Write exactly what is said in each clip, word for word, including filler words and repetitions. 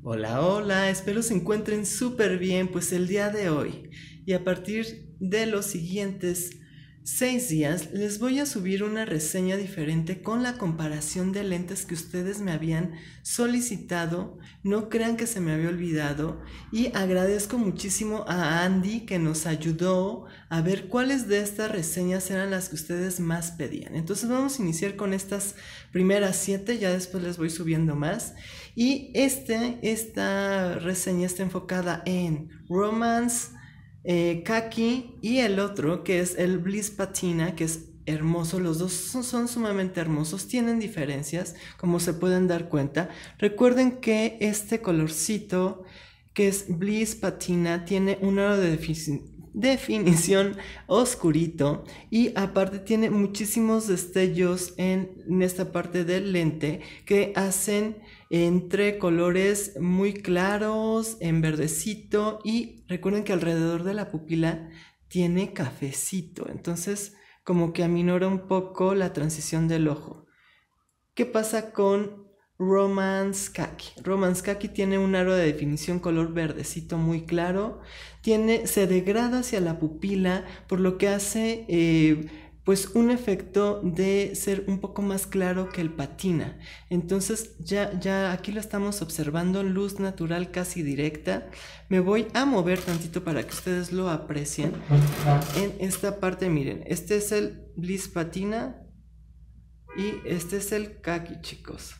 Hola, hola, espero se encuentren súper bien, pues el día de hoy y a partir de los siguientes seis días les voy a subir una reseña diferente con la comparación de lentes que ustedes me habían solicitado. No crean que se me había olvidado y agradezco muchísimo a Andy que nos ayudó a ver cuáles de estas reseñas eran las que ustedes más pedían. Entonces vamos a iniciar con estas primeras siete, ya después les voy subiendo más. Y este, esta reseña está enfocada en Romance, eh, Kaki y el otro que es el Bliss Patina, que es hermoso. Los dos son, son sumamente hermosos, tienen diferencias como se pueden dar cuenta. Recuerden que este colorcito que es Bliss Patina tiene un aro de definición definición oscurito y aparte tiene muchísimos destellos en, en esta parte del lente que hacen entre colores muy claros, en verdecito, y recuerden que alrededor de la pupila tiene cafecito, entonces como que aminora un poco la transición del ojo. ¿Qué pasa con Romance Kaki? Romance Kaki tiene un aro de definición color verdecito muy claro, tiene, se degrada hacia la pupila, por lo que hace eh, pues un efecto de ser un poco más claro que el patina. Entonces ya, ya aquí lo estamos observando, luz natural casi directa. Me voy a mover tantito para que ustedes lo aprecien. En esta parte, miren, este es el Bliss Patina y este es el Kaki, chicos.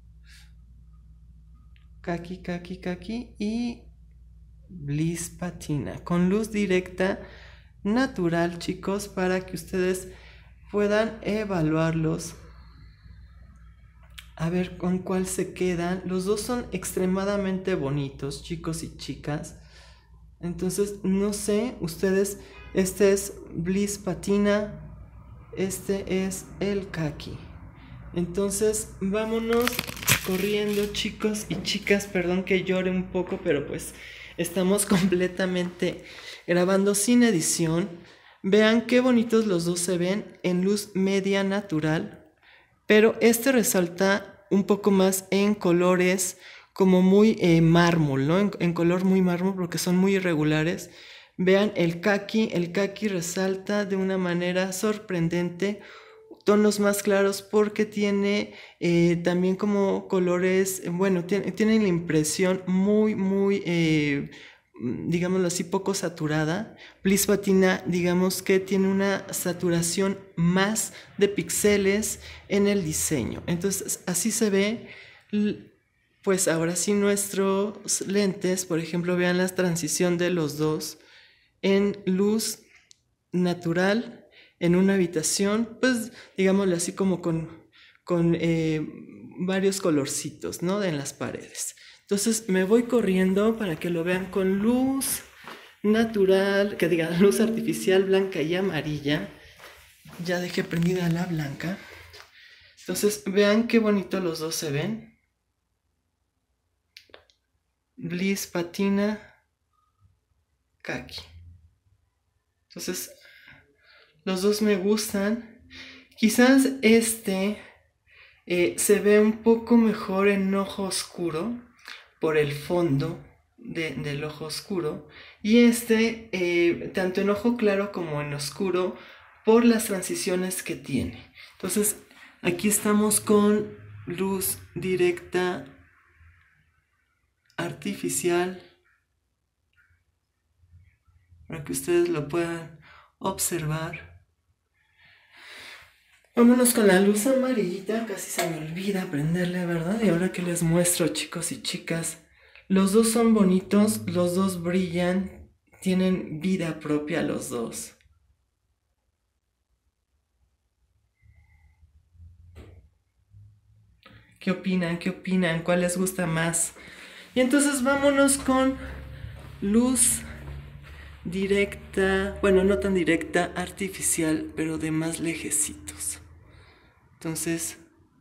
Kaki, Kaki, Kaki y Bliss Patina con luz directa natural, chicos, para que ustedes puedan evaluarlos, a ver con cuál se quedan. Los dos son extremadamente bonitos, chicos y chicas. Entonces no sé, ustedes, este es Bliss Patina, este es el Kaki. Entonces vámonos corriendo, chicos y chicas. Perdón que llore un poco, pero pues estamos completamente grabando sin edición. Vean qué bonitos los dos se ven en luz media natural, pero este resalta un poco más en colores como muy eh, mármol, ¿no? En, en color muy mármol, porque son muy irregulares. Vean el Kaki, el Kaki resalta de una manera sorprendente, tonos más claros porque tiene eh, también como colores, bueno, tiene, tiene la impresión muy, muy, eh, digámoslo así, poco saturada. Bliss Patina, digamos que tiene una saturación más de píxeles en el diseño. Entonces, así se ve. Pues ahora sí nuestros lentes, por ejemplo, vean la transición de los dos en luz natural en una habitación, pues digámoslo así, como con, con eh, varios colorcitos, ¿no? En las paredes. Entonces me voy corriendo para que lo vean con luz natural, que diga luz artificial blanca y amarilla. Ya dejé prendida la blanca. Entonces vean qué bonito los dos se ven. Bliss Patina, Kaki. Entonces los dos me gustan. Quizás este eh, se ve un poco mejor en ojo oscuro por el fondo de, del ojo oscuro. Y este eh, tanto en ojo claro como en oscuro por las transiciones que tiene. Entonces aquí estamos con luz directa artificial para que ustedes lo puedan observar. Vámonos con la luz amarillita, casi se me olvida prenderle, ¿verdad? Y ahora que les muestro, chicos y chicas, los dos son bonitos, los dos brillan, tienen vida propia los dos. ¿Qué opinan? ¿Qué opinan? ¿Cuál les gusta más? Y entonces vámonos con luz directa, bueno, no tan directa, artificial, pero de más lejecitos. Entonces,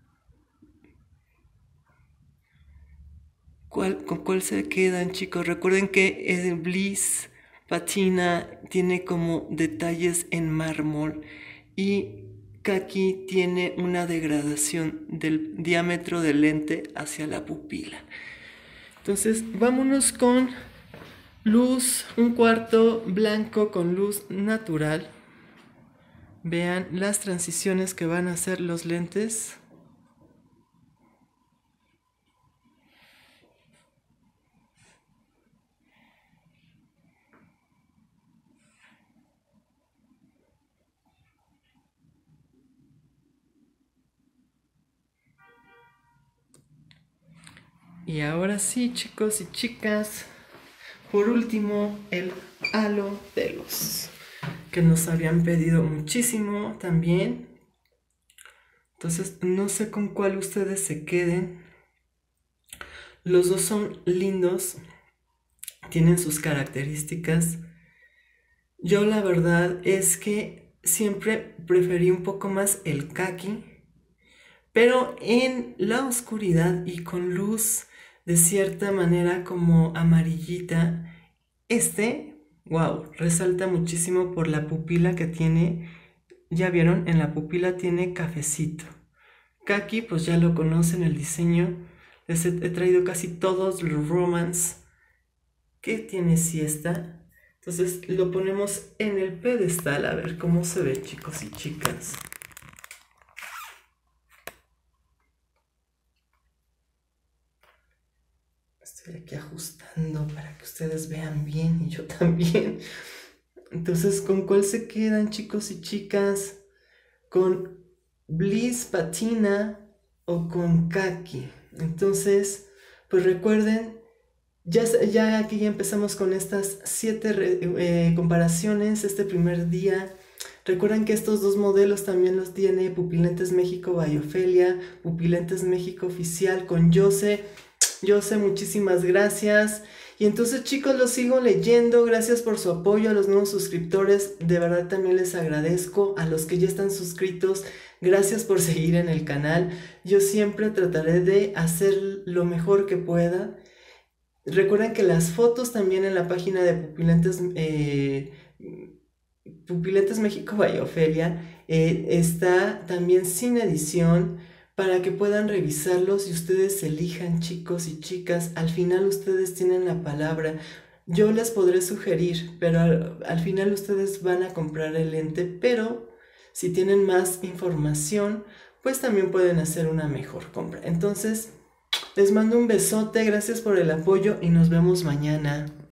¿cuál, ¿con cuál se quedan, chicos? Recuerden que el Bliss Patina tiene como detalles en mármol y Kaki tiene una degradación del diámetro del lente hacia la pupila. Entonces vámonos con luz, un cuarto blanco con luz natural. Vean las transiciones que van a hacer los lentes. Y ahora sí, chicos y chicas, por último, el halo de luz, que nos habían pedido muchísimo también. Entonces, no sé con cuál ustedes se queden. Los dos son lindos, tienen sus características. Yo la verdad es que siempre preferí un poco más el caqui, pero en la oscuridad y con luz de cierta manera como amarillita, este, wow, resalta muchísimo por la pupila que tiene. Ya vieron, en la pupila tiene cafecito. Caqui, pues ya lo conocen, el diseño. Les he, he traído casi todos los Romance que tiene siesta. Entonces lo ponemos en el pedestal a ver cómo se ve, chicos y chicas. Estoy aquí ajustando para que ustedes vean bien y yo también. Entonces, ¿con cuál se quedan, chicos y chicas? ¿Con Bliss Patina o con Kaki? Entonces, pues recuerden, ya, ya aquí ya empezamos con estas siete eh, comparaciones este primer día. Recuerden que estos dos modelos también los tiene Pupilentes México by Ofelia, Pupilentes México Oficial con Jose. Jose, muchísimas gracias. Y entonces, chicos, los sigo leyendo. Gracias por su apoyo a los nuevos suscriptores. De verdad también les agradezco. A los que ya están suscritos, gracias por seguir en el canal. Yo siempre trataré de hacer lo mejor que pueda. Recuerden que las fotos también en la página de Pupilentes, eh, Pupilentes México by Ofelia eh, está también sin edición, para que puedan revisarlos y ustedes elijan, chicos y chicas. Al final ustedes tienen la palabra. Yo les podré sugerir, pero al, al final ustedes van a comprar el lente, pero si tienen más información, pues también pueden hacer una mejor compra. Entonces, les mando un besote, gracias por el apoyo y nos vemos mañana.